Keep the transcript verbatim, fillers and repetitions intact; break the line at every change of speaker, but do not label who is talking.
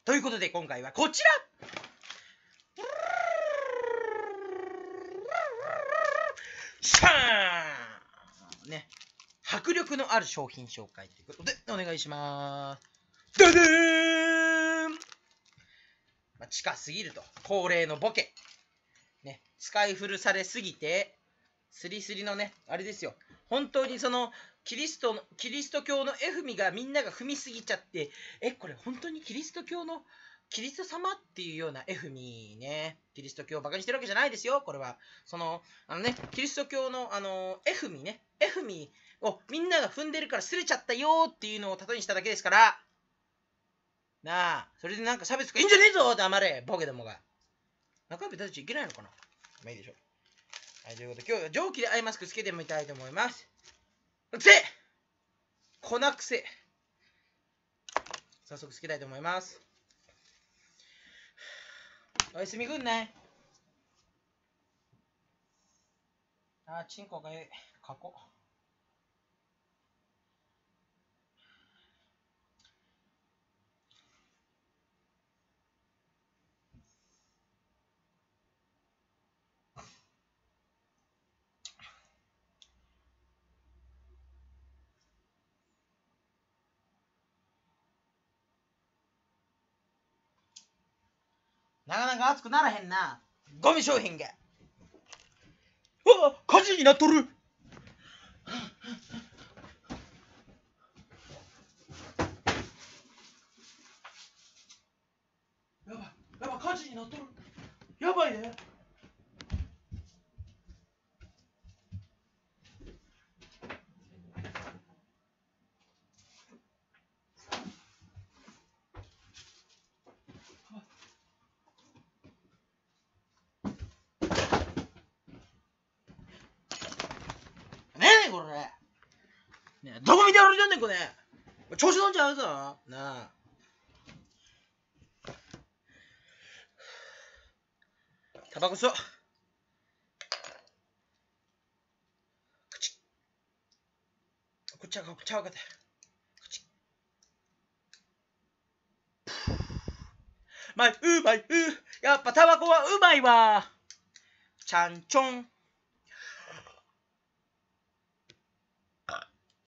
ということで今回はこちらシャーンね、迫力のある商品紹介ということでお願いします。ダダーン、まあ、近すぎると恒例のボケね、使い古されすぎてスリスリのねあれですよ、本当にそのキリストのキリスト教の絵踏みがみんなが踏みすぎちゃって、えこれ本当にキリスト教のキリスト様っていうような絵踏みね、キリスト教をバカにしてるわけじゃないですよ。これはそのあのねキリスト教のあの絵踏みね、絵踏みをみんなが踏んでるからすれちゃったよっていうのを例えにしただけですから、なあ、それでなんか差別とかいいんじゃねえぞって黙れボケどもが。中指立てちゃいけないのかな。まあいいでしょ。はい、ということで今日は蒸気でアイマスクつけてみたいと思います。くせ粉くせ早速つけたいと思います。おやすみぐんね。あ、チンコがええ。かこ。なかなか熱くならへんな。ゴミ商品が。うわ、火事になっとる。やばい、やばい、火事になっとる。やばいね。ねえねこれ。ねえ、どこ見て歩いてんねんこれ。調子乗んじゃうぞ。なあ。タバコ吸おう。口。こっちはこっちは分かった。口。まい、うまい、う。やっぱタバコはうまいわ。ちゃんちょん。